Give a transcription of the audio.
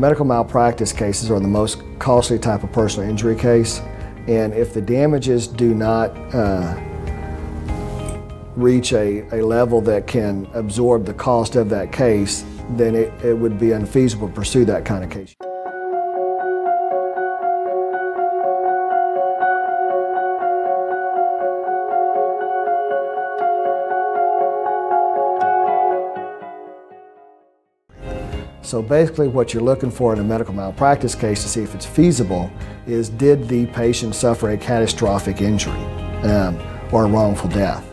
Medical malpractice cases are the most costly type of personal injury case, and if the damages do not reach a level that can absorb the cost of that case, then it would be unfeasible to pursue that kind of case. So basically what you're looking for in a medical malpractice case to see if it's feasible is, did the patient suffer a catastrophic injury or a wrongful death?